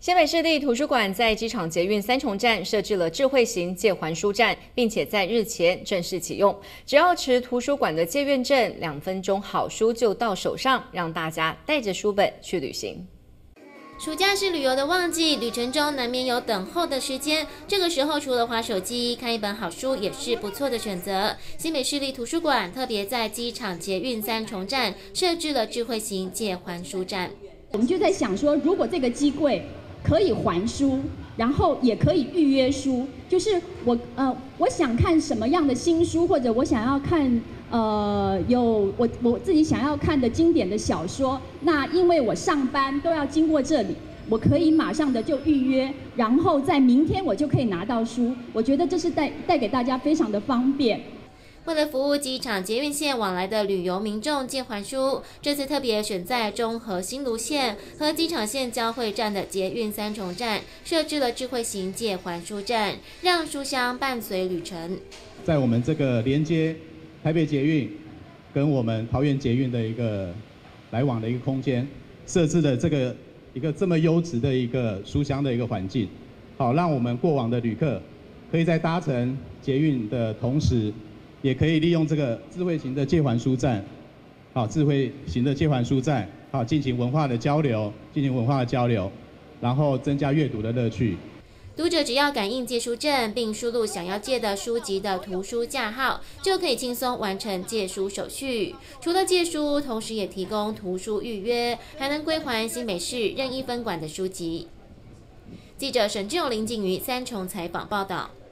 新北市立图书馆在机场捷运三重站设置了智慧型借还书站，并且在日前正式启用。只要持图书馆的借阅证，2分钟好书就到手上，让大家带着书本去旅行。 暑假是旅游的旺季，旅程中难免有等候的时间。这个时候，除了滑手机，看一本好书也是不错的选择。新北市立图书馆特别在机场捷运三重站设置了智慧型借还书站。 我们就在想说，如果这个机柜可以还书，然后也可以预约书，就是我想看什么样的新书，或者我想要看我自己想要看的经典的小说，那因为我上班都要经过这里，我可以马上的就预约，然后在明天我就可以拿到书。我觉得这是带给大家非常的方便。 为了服务机场捷运线往来的旅游民众借还书，这次特别选在中和新芦线和机场线交汇站的捷运三重站设置了智慧型借还书站，让书香伴随旅程。 在我们这个连接台北捷运跟我们桃园捷运的一个来往的一个空间，设置了一个这么优质的一个书香的一个环境，好让我们过往的旅客可以在搭乘捷运的同时，也可以利用这个智慧型的借还书站，进行文化的交流，然后增加阅读的乐趣。 读者只要感应借书证，并输入想要借的书籍的图书架号，就可以轻松完成借书手续。除了借书，同时也提供图书预约，还能归还新北市任意分馆的书籍。记者沈志勇、林景瑜三重采访报道。